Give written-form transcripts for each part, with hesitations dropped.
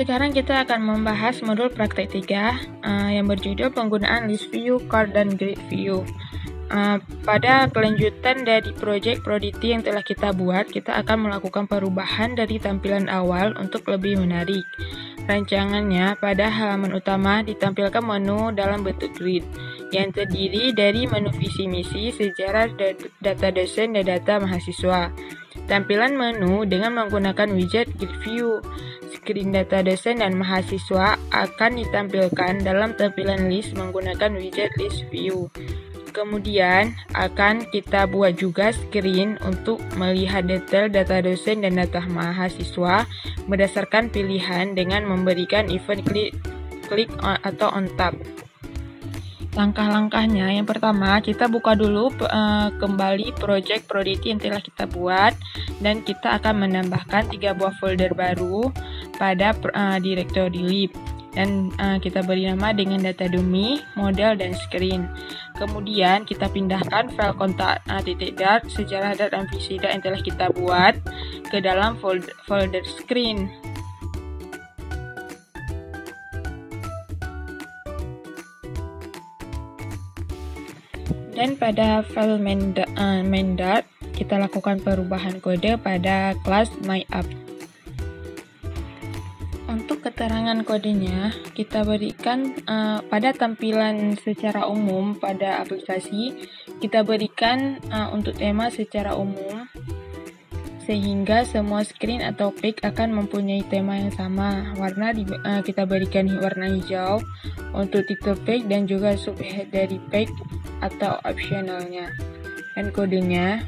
sekarang kita akan membahas modul praktek 3 yang berjudul penggunaan list view, card, dan grid view. Pada kelanjutan dari project Prodity yang telah kita buat, kita akan melakukan perubahan dari tampilan awal untuk lebih menarik. Rancangannya, pada halaman utama ditampilkan menu dalam bentuk grid yang terdiri dari menu visi misi, sejarah, data dosen, dan data mahasiswa. Tampilan menu dengan menggunakan widget grid view. Screen data dosen dan mahasiswa akan ditampilkan dalam tampilan list menggunakan widget list view. Kemudian akan kita buat juga screen untuk melihat detail data dosen dan data mahasiswa berdasarkan pilihan dengan memberikan event klik atau on tab. Langkah-langkahnya, yang pertama kita buka dulu kembali project Prodity yang telah kita buat, dan kita akan menambahkan 3 buah folder baru pada direktori lib, dan kita beri nama dengan data dummy, model, dan screen. Kemudian kita pindahkan file kontak .dart, sejarah dart, dan visi dart yang telah kita buat ke dalam folder screen. Dan pada file main dart, kita lakukan perubahan kode pada kelas MyApp. Untuk keterangan kodenya, kita berikan pada tampilan secara umum pada aplikasi, kita berikan untuk tema secara umum, sehingga semua screen atau page akan mempunyai tema yang sama. Warna kita berikan warna hijau untuk title page dan juga subhead dari page atau optionalnya. Dan kodenya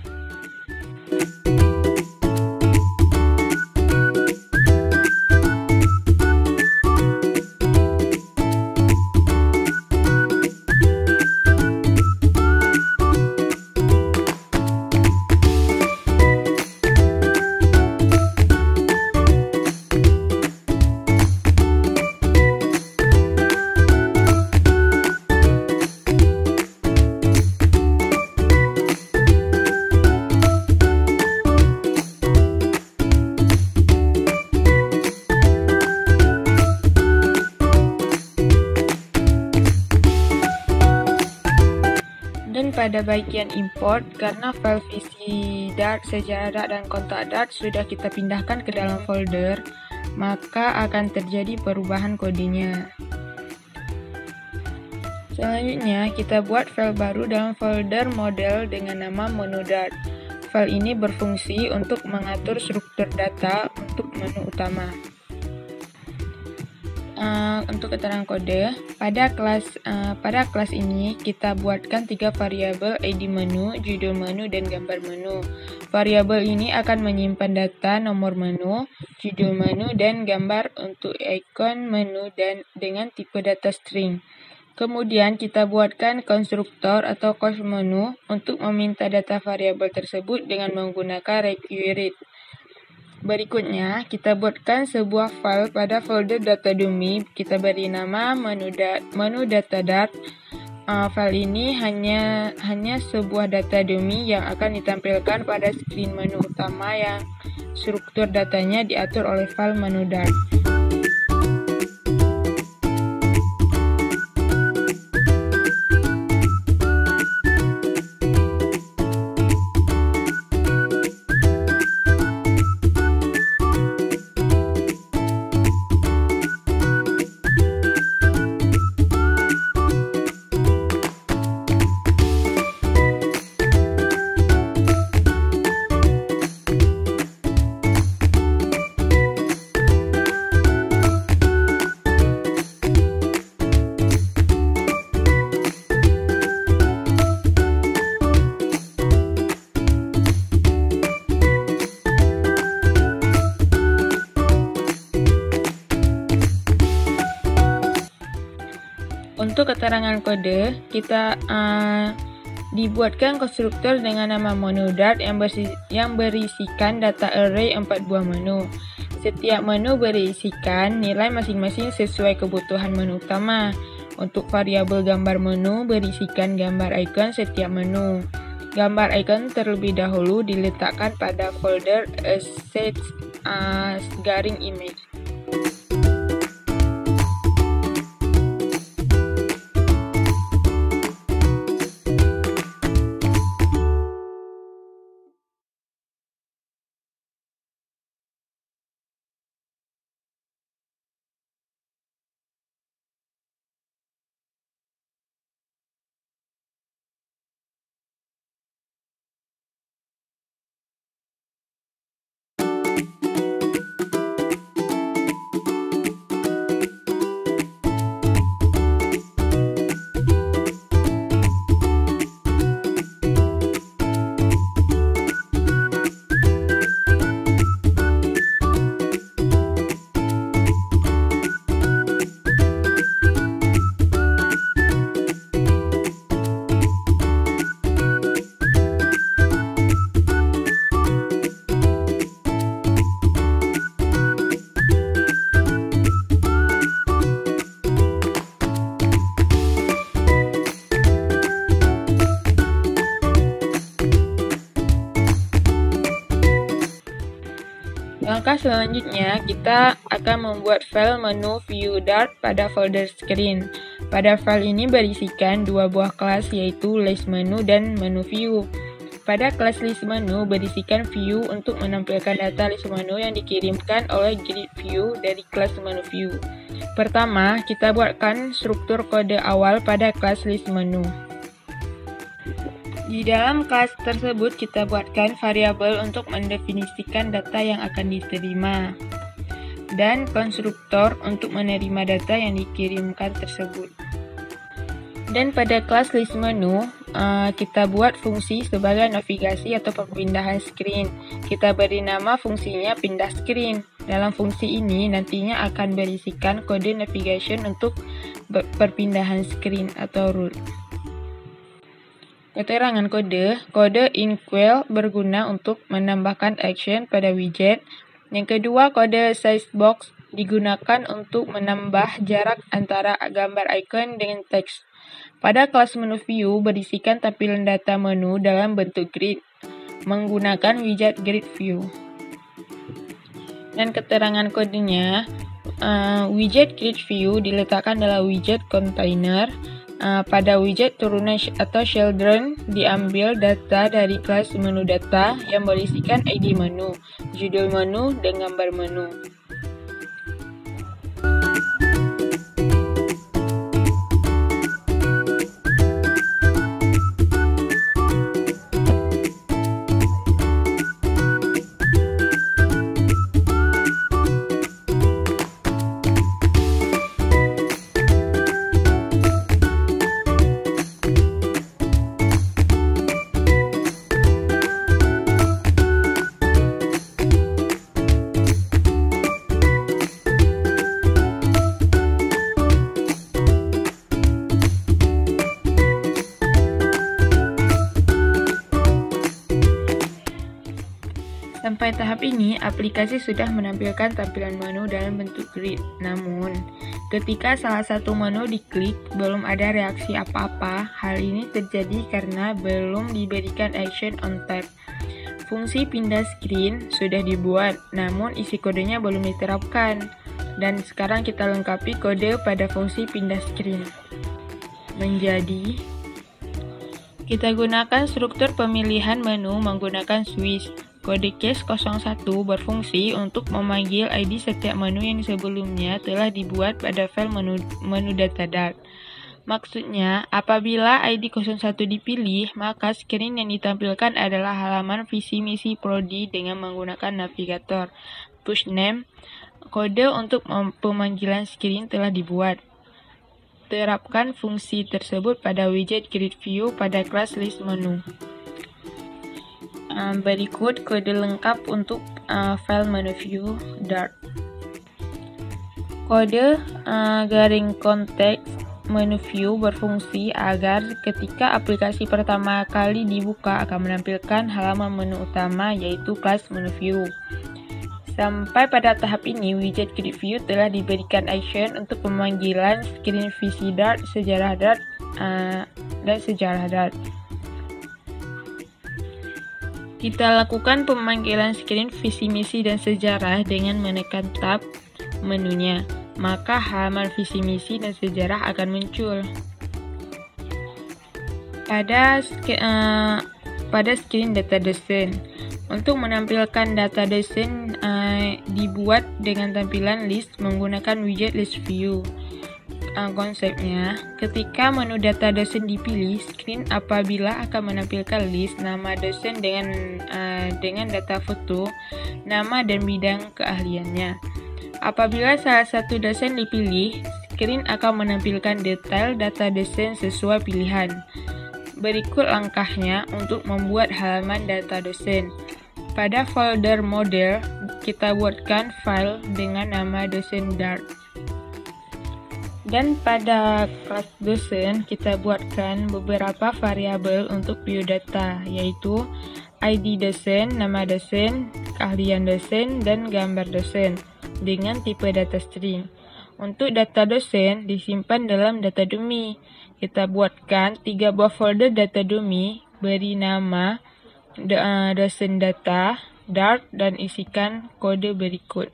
pada bagian import, karena file visi dart, sejarah dart, dan kontak dart sudah kita pindahkan ke dalam folder, maka akan terjadi perubahan kodenya. Selanjutnya, kita buat file baru dalam folder model dengan nama menu dart. File ini berfungsi untuk mengatur struktur data untuk menu utama. Untuk keterangan kode, pada kelas ini kita buatkan 3 variabel ID menu, judul menu, dan gambar menu. Variabel ini akan menyimpan data nomor menu, judul menu, dan gambar untuk ikon menu dan dengan tipe data string. Kemudian kita buatkan konstruktor atau call menu untuk meminta data variabel tersebut dengan menggunakan require. Berikutnya, kita buatkan sebuah file pada folder data dummy. Kita beri nama menu data dart. File ini hanya sebuah data dummy yang akan ditampilkan pada screen menu utama yang struktur datanya diatur oleh file menu dart. Untuk keterangan kode, kita dibuatkan konstruktor dengan nama menu dart yang berisikan data array 4 buah menu. Setiap menu berisikan nilai masing-masing sesuai kebutuhan menu utama. Untuk variabel gambar menu berisikan gambar ikon setiap menu. Gambar icon terlebih dahulu diletakkan pada folder assets _ image. Langkah selanjutnya, kita akan membuat file menu view Dart pada folder screen. Pada file ini berisikan dua buah kelas, yaitu list menu dan menu view. Pada kelas list menu berisikan view untuk menampilkan data list menu yang dikirimkan oleh grid view dari kelas menu view. Pertama, kita buatkan struktur kode awal pada kelas list menu. Di dalam kelas tersebut, kita buatkan variabel untuk mendefinisikan data yang akan diterima dan konstruktor untuk menerima data yang dikirimkan tersebut. Dan pada kelas list menu, kita buat fungsi sebagai navigasi atau perpindahan screen. Kita beri nama fungsinya pindah screen. Dalam fungsi ini nantinya akan berisikan kode navigation untuk perpindahan screen atau rule. Keterangan kode inquel berguna untuk menambahkan action pada widget. Yang kedua, kode sizebox digunakan untuk menambah jarak antara gambar icon dengan teks. Pada kelas menu view berisikan tampilan data menu dalam bentuk grid menggunakan widget grid view. Dan keterangan kodenya, widget grid view diletakkan dalam widget container. Pada widget turunan atau children diambil data dari kelas menu data yang berisikan ID menu, judul menu, dan gambar menu. Sampai tahap ini, aplikasi sudah menampilkan tampilan menu dalam bentuk grid. Namun, ketika salah satu menu diklik, belum ada reaksi apa-apa. Hal ini terjadi karena belum diberikan action on tab. Fungsi pindah screen sudah dibuat, namun isi kodenya belum diterapkan. Dan sekarang kita lengkapi kode pada fungsi pindah screen. Menjadi, kita gunakan struktur pemilihan menu menggunakan switch. Kode case 01 berfungsi untuk memanggil ID setiap menu yang sebelumnya telah dibuat pada file menu data Dart. Maksudnya, apabila ID 01 dipilih, maka screen yang ditampilkan adalah halaman visi misi prodi dengan menggunakan navigator. Push name, kode untuk pemanggilan screen telah dibuat. Terapkan fungsi tersebut pada widget grid view pada kelas list menu. Berikut kode lengkap untuk file menu view Dart. Kode garing konteks menu view berfungsi agar ketika aplikasi pertama kali dibuka akan menampilkan halaman menu utama, yaitu kelas menu view. Sampai pada tahap ini, widget grid view telah diberikan action untuk pemanggilan screen visi Dart, sejarah Dart, dan sejarah Dart. Kita lakukan pemanggilan screen visi misi dan sejarah dengan menekan tab menunya, maka halaman visi misi dan sejarah akan muncul. Pada screen data dosen, untuk menampilkan data dosen dibuat dengan tampilan list menggunakan widget list view. Konsepnya, ketika menu data dosen dipilih, screen apabila akan menampilkan list nama dosen dengan data foto, nama dan bidang keahliannya. Apabila salah satu dosen dipilih, screen akan menampilkan detail data dosen sesuai pilihan. Berikut langkahnya untuk membuat halaman data dosen. Pada folder model, kita buatkan file dengan nama dosen Dart. Dan pada kelas dosen, kita buatkan beberapa variabel untuk view data, yaitu ID dosen, nama dosen, keahlian dosen, dan gambar dosen, dengan tipe data string. Untuk data dosen, disimpan dalam data dummy. Kita buatkan 3 buah folder data dummy, beri nama dosen data, Dart dan isikan kode berikut.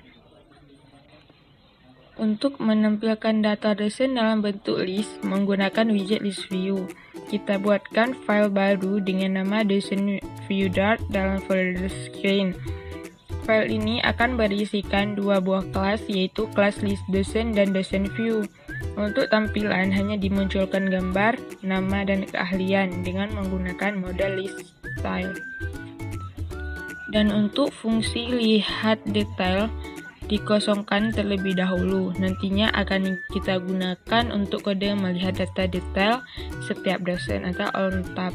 Untuk menampilkan data dosen dalam bentuk list menggunakan widget list view, kita buatkan file baru dengan nama dosen view dart dalam folder screen. File ini akan berisikan dua buah kelas, yaitu kelas list dosen dan dosen view. Untuk tampilan hanya dimunculkan gambar, nama, dan keahlian dengan menggunakan model list style. Dan untuk fungsi lihat detail, dikosongkan terlebih dahulu. Nantinya akan kita gunakan untuk kode melihat data detail setiap dosen atau on tab.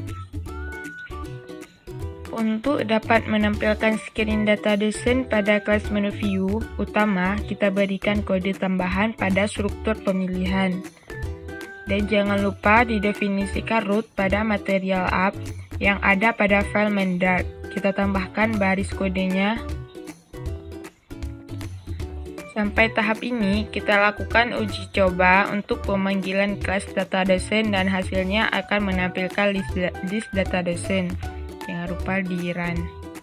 Untuk dapat menampilkan screen data dosen pada kelas menu view utama, kita berikan kode tambahan pada struktur pemilihan. Dan jangan lupa didefinisikan root pada material app yang ada pada file main Dart. Kita tambahkan baris kodenya. Sampai tahap ini, kita lakukan uji coba untuk pemanggilan kelas data dosen dan hasilnya akan menampilkan list data dosen yang rupa di run.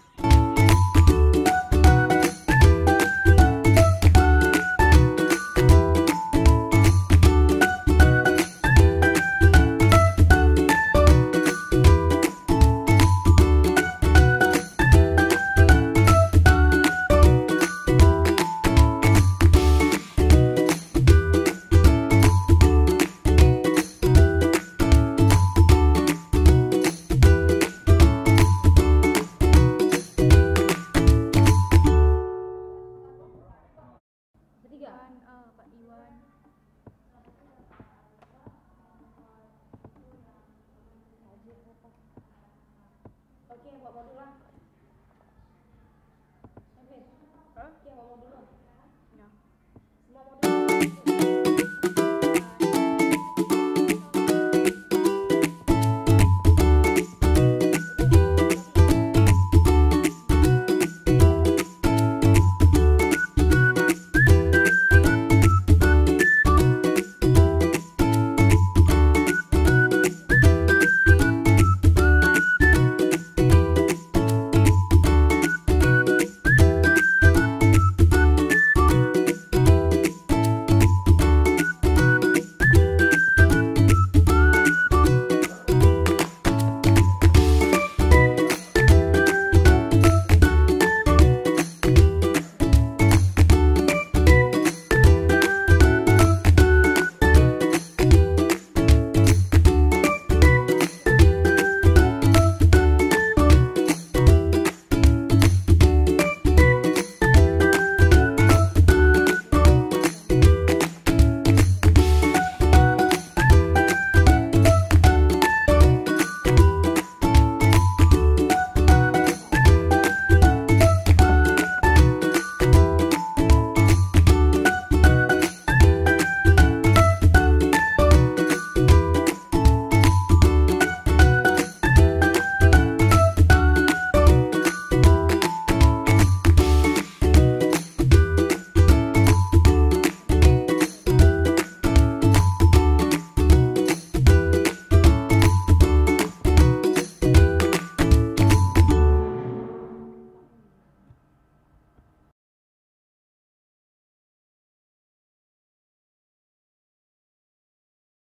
Pak Iwan. Oke, Pak Badullah.